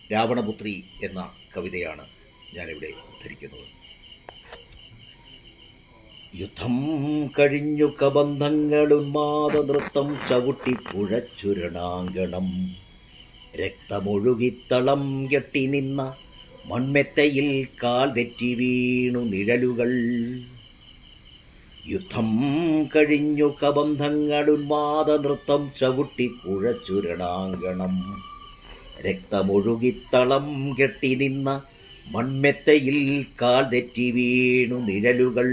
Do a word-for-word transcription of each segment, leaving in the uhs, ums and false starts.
രാവണപുത്രി എന്ന കവിതയാണ് ഞാനിവിടെ ഉദ്ധരിക്കുന്നത്. യുദ്ധം കഴിഞ്ഞു കബന്ധങ്ങളുന്മാദ നൃത്തം ചവിട്ടി പുഴച്ചുരണാങ്കണം, രക്തമൊഴുകിത്തളം കെട്ടി നിന്ന മൺമെത്തയിൽ കാൽ തെറ്റി വീണു നിഴലുകൾ. യുദ്ധം കഴിഞ്ഞു കബന്ധങ്ങളുന്മാദ നൃത്തം ചവിട്ടി കുഴച്ചുരണാങ്കണം, രക്തമൊഴുകിത്തളം കെട്ടി നിന്ന മൺമെത്തയിൽ കാൽ തെറ്റി വീണു നിഴലുകൾ.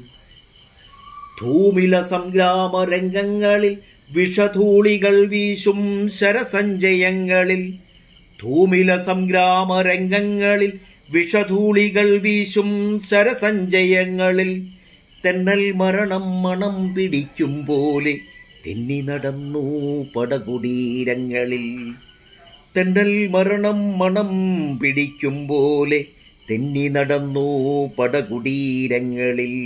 ധൂമില സംഗ്രാമ രംഗങ്ങളിൽ വിഷധൂളികൾ വീശും ശരസഞ്ചയങ്ങളിൽ, ധൂമില സംഗ്രാമ രംഗങ്ങളിൽ വിഷധൂളികൾ വീശും ശരസഞ്ചയങ്ങളിൽ, തെന്നൽ മരണം മണം പിടിക്കും പോലെ തെന്നി നടന്നു പടകുടീരങ്ങളിൽ, തെന്നൽ മരണം മണം പിടിക്കും പോലെ തെന്നി നടന്നു പടകുടീരങ്ങളിൽ.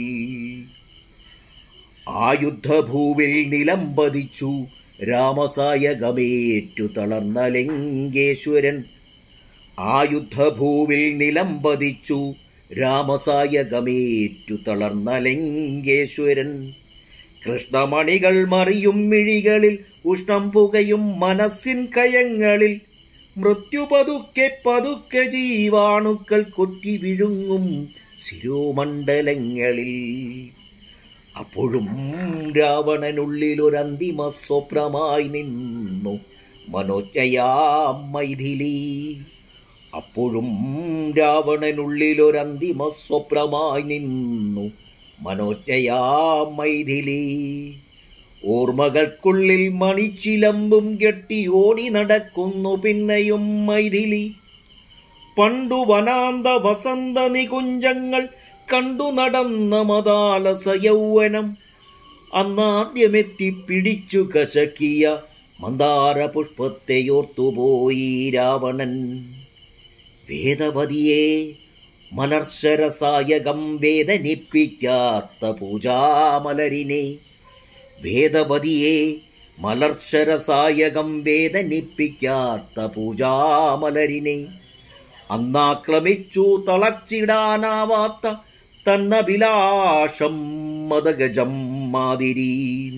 ആയുദ്ധഭൂവിൽ നിലംപതിച്ചു രാമസായകമേറ്റു തളർന്ന ലങ്കേശ്വരൻ, ആയുദ്ധഭൂവിൽ നിലംപതിച്ചു രാമസായകമേറ്റു തളർന്ന ലങ്കേശ്വരൻ. കൃഷ്ണമണികൾ മറിയും മിഴികളിൽ ഉഷ്ണം പുകയും മനസ്സിൻ കയങ്ങളിൽ, മൃത്യു പതുക്കെ പതുക്കെ ജീവാണുക്കൾ കൊത്തി വിഴുങ്ങും ശിരോമണ്ഡലങ്ങളിൽ. അപ്പോഴും രാവണനുള്ളിലൊരന്തിമ സ്വപ്നമായി നിന്നു മനോജ്ഞയാം മൈഥിലി, അപ്പോഴും രാവണനുള്ളിലൊരന്തിമ സ്വപ്നമായി നിന്നു മനോജ്ഞയാം മൈഥിലി. ഓർമ്മകൾക്കുള്ളിൽ മണിച്ചിലമ്പും കെട്ടി ഓടി നടക്കുന്നു പിന്നെയും മൈഥിലി. പണ്ടു വനാന്ത വസന്ത നികുഞ്ചങ്ങൾ കണ്ടു നടന്ന മദാലസ യൗവനം, അന്നാദ്യമെത്തി പിടിച്ചു കശക്കിയ മന്ദാര പുഷ്പത്തെയോർത്തുപോയി രാവണൻ. വേദവതിയെ മലർശരസായകം വേദനിപ്പിക്കാത്ത പൂജാമലരിനെ, വേദവതിയെ മലർശരസായകം വേദനിപ്പിക്കാത്ത പൂജാമലരിനെ, അന്നാക്രമിച്ചു തളച്ചിടാനാവാത്ത തന്നഭിലാഷം മദഗജം മാതിരി.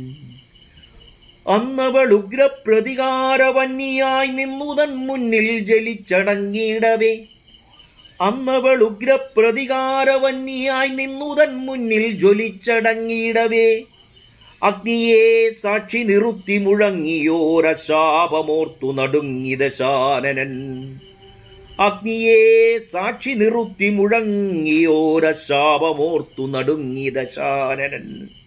അന്നവൾ ഉഗ്രപ്രതികാരവന്യായി നിന്നുതൻ മുന്നിൽ ജലിച്ചടങ്ങിയിടവേ, അന്നവൾ ഉഗ്രപ്രതികാരവന്യായി നിന്നുതൻ മുന്നിൽ ജ്വലിച്ചടങ്ങിയിടവേ, അഗ്നിയെ സാക്ഷി നിറുത്തി മുഴങ്ങിയോരശാപമോർത്തു നടുങ്ങി ദശാനനൻ, അഗ്നിയെ സാക്ഷി നിറുത്തി മുഴങ്ങിയോരശാപമോർത്തു നടുങ്ങി ദശാനനൻ.